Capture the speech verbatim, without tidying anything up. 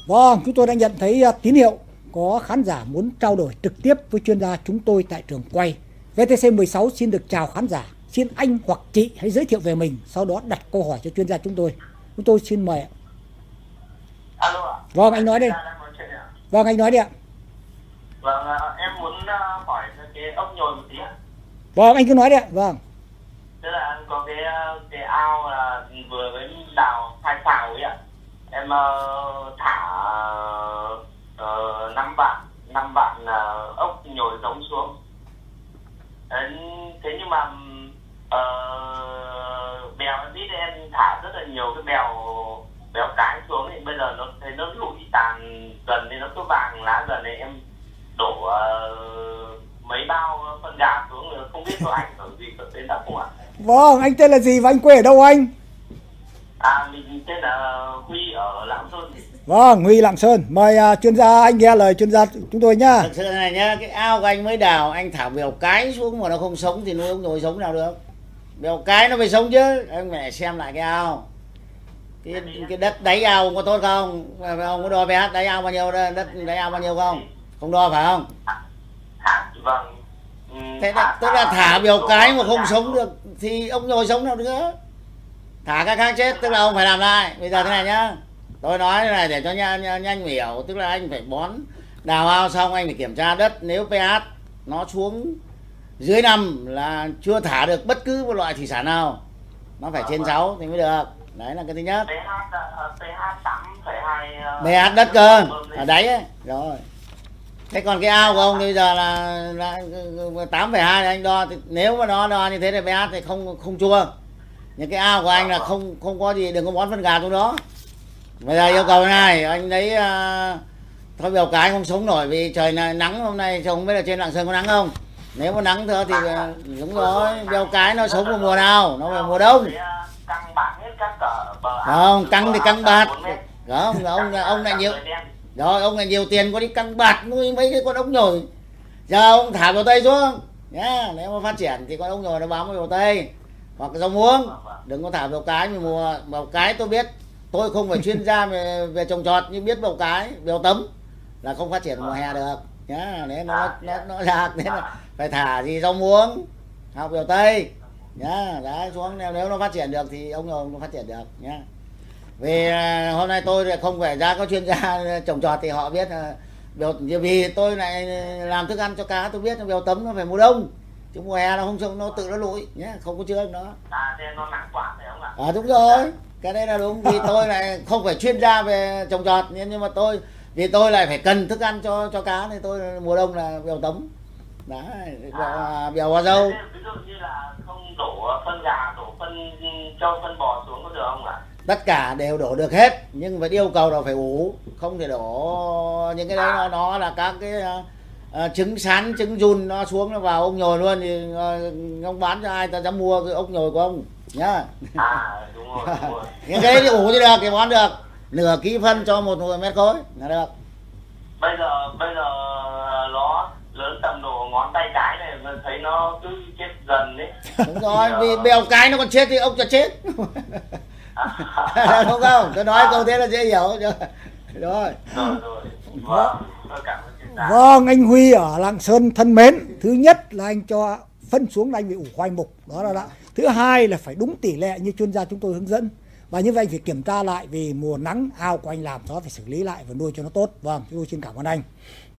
Vâng, chúng tôi đã nhận thấy uh, tín hiệu có khán giả muốn trao đổi trực tiếp với chuyên gia chúng tôi tại trường quay. vê tê xê mười sáu xin được chào khán giả. Xin anh hoặc chị hãy giới thiệu về mình, sau đó đặt câu hỏi cho chuyên gia chúng tôi. Chúng tôi xin mời ạ. Alo ạ. Vâng, anh nói đi. Vâng, anh nói đi ạ. Vâng, em muốn hỏi cái ốc nhồi một tí ạ. Vâng, anh cứ nói đi ạ. Vâng. Tức là có cái cái ao là vừa mới đào hai xào ấy ạ. Em uh, thả uh, năm bạn năm bạn uh, ốc nhồi giống xuống. Đấy, thế nhưng mà uh, bèo em biết em thả rất là nhiều cái bèo béo cái xuống thì bây giờ nó thấy nó lụi tàn dần thì nó cứ vàng lá dần này, em đổ uh, mấy bao phân gà xuống rồi không biết có ảnh hưởng gì đến đất không ạ? Vâng, anh tên là gì và anh quê ở đâu anh? À, mình tên là Huy ở Lạng Sơn. Vâng, Huy Lạng Sơn. Mời uh, chuyên gia, anh nghe lời chuyên gia chúng tôi nhá. Thật sự này nhá, cái ao của anh mới đào, anh thả bèo cái xuống mà nó không sống thì nuôi ốc nhồi sống nào được. Bèo cái nó phải sống chứ. Anh phải xem lại cái ao. Cái, cái đất đáy ao có tốt không? Ông có đo pH đáy ao bao nhiêu, đất đáy ao bao nhiêu không? Không đo phải không? À, vâng. Thế là, tức là thả bèo cái mà không sống được thì ốc nhồi sống nào nữa. Thả cái khác chết, tức là ông phải làm lại. Bây giờ thế này nhá, tôi nói thế này để cho nhanh, nhanh hiểu. Tức là anh phải bón đào ao xong anh phải kiểm tra đất. Nếu pH nó xuống dưới năm là chưa thả được bất cứ một loại thủy sản nào, nó phải trên sáu thì mới được. Đấy là cái thứ nhất. pH tám phẩy hai pH đất cơ ở đáy ấy. Rồi. Thế còn cái ao của ông thì bây giờ là, là tám phẩy hai anh đo thì nếu mà nó đo như thế thì pH thì không không chua. Nhưng cái ao của anh là không không có gì, đừng có bón phân gà trong đó. Bây giờ yêu cầu này, anh lấy uh, thôi bèo cái không sống nổi vì trời này nắng hôm nay, không biết là trên Lạng Sơn có nắng không. Nếu mà nắng thôi thì uh, đúng rồi, bèo cái nó sống vào mùa nào, nó về mùa đông. Không, căng thì căng bạt. Không, ông ông lại nhiều. Rồi ông lại nhiều tiền có đi căng bạt nuôi mấy cái con ốc nhồi. Giờ ông thả bèo tây xuống nhá, nếu mà phát triển thì con ốc nhồi nó bám vào bèo tây. Hoặc rau muống, đừng có thả bèo cái vì mùa bèo cái tôi biết, tôi không phải chuyên gia về, về trồng trọt nhưng biết bèo cái, bèo tấm là không phát triển mùa hè được nhá, nếu nó nó nó ra nên là phải thả gì rau muống hoặc bèo tây nhá, đấy xuống nếu, nếu nó phát triển được thì ông nhồi nó phát triển được nhá. Vì hôm nay tôi lại không phải ra có chuyên gia trồng trọt thì họ biết bèo, vì tôi lại làm thức ăn cho cá tôi biết bèo tấm nó phải mùa đông. Chứ mùa hè nó không trông nó tự nó lụi nhé, không có chứa nó. À, nên nó nặng quá phải không ạ? À đúng rồi, cái đây là đúng. Vì tôi lại không phải chuyên gia về trồng trọt nhưng mà tôi vì tôi lại phải cần thức ăn cho cho cá thì tôi mùa đông là bèo tấm. Đấy, à, bèo hoa dâu. Ví dụ như là không đổ phân gà, đổ phân trâu, phân bò xuống có được không ạ? Tất cả đều đổ được hết nhưng phải yêu cầu là phải ủ, không thể đổ những cái đấy nó nó là các cái À, trứng sán, trứng giun nó xuống nó vào ốc nhồi luôn thì uh, ông bán cho ai ta dám mua cái ốc nhồi của ông nhá. À đúng rồi, đúng rồi. Những cái đấy thì ủ thì được, cái bón được nửa ký phân cho một mét khối là được. Bây giờ bây giờ nó lớn tầm độ ngón tay cái này mà thấy nó cứ chết dần đấy. Đúng rồi, vì bèo cái nó còn chết thì ông cho chết. À. Đúng không? Tôi nói câu thế là dễ hiểu rồi. Rồi rồi. Vâng, tôi cảm ơn. Vâng, anh Huy ở Lạng Sơn thân mến, thứ nhất là anh cho phân xuống là anh phải ủ khoai mục, đó là đã. Thứ hai là phải đúng tỷ lệ như chuyên gia chúng tôi hướng dẫn. Và như vậy anh phải kiểm tra lại vì mùa nắng ao của anh làm đó phải xử lý lại và nuôi cho nó tốt. Vâng, tôi xin cảm ơn anh.